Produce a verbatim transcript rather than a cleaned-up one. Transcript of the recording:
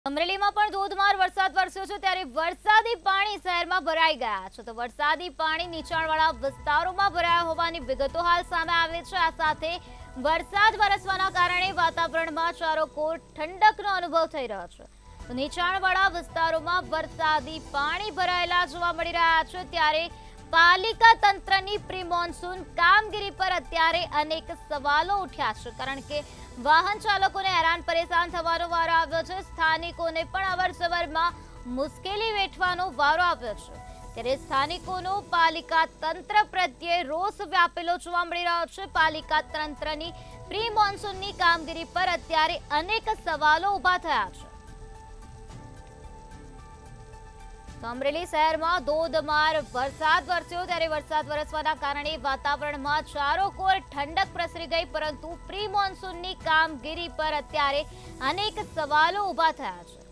અમરેલીમાં પણ ધોધમાર વરસાદ વરસ્યો છે ત્યારે વરસાદી પાણી શહેરમાં ભરાઈ ગયા છે તો વરસાદી પાણી નીચાણવાળા વિસ્તારોમાં ભરાયા હોવાની વિગતો હાલ સામે આવી છે। આ સાથે વરસાદ વરસવાના કારણે વાતાવરણમાં ચારોકોર ઠંડકનો અનુભવ થઈ રહ્યો છે તો નીચાણવાળા વિસ્તારોમાં વરસાદી પાણી ભરાયેલા જોવા મળી રહ્યા છે ત્યારે પાલિકા તંત્રની પ્રી મોન્સૂન કામગીરી પર અત્યારે અનેક સવાલો ઉઠ્યા છે કારણ કે વાહન ચાલકોને હેરાન પરેશાન થવાનો વારો આવ્યો છે, સ્થાનિકોને પણ અવરજવરમાં મુશ્કેલી વેઠવાનો વારો આવ્યો છે ત્યારે સ્થાનિકોનો પાલિકા તંત્ર પ્રત્યે રોષ વ્યાપેલો જોવા મળી રહ્યો છે। પાલિકા તંત્રની પ્રી મોન્સૂનની કામગીરી પર અત્યારે અનેક સવાલો ઉભા થયા છે। અમરેલી શહેરમાં ધોધમાર વરસાદ વરસ્યો ત્યારે વરસાદ વરસવાના કારણે વાતાવરણમાં ચારોકોર ઠંડક પ્રસરી ગઈ પરંતુ પ્રી મોન્સૂનની કામગીરી પર અત્યારે અનેક સવાલો ઉભા થયા છે।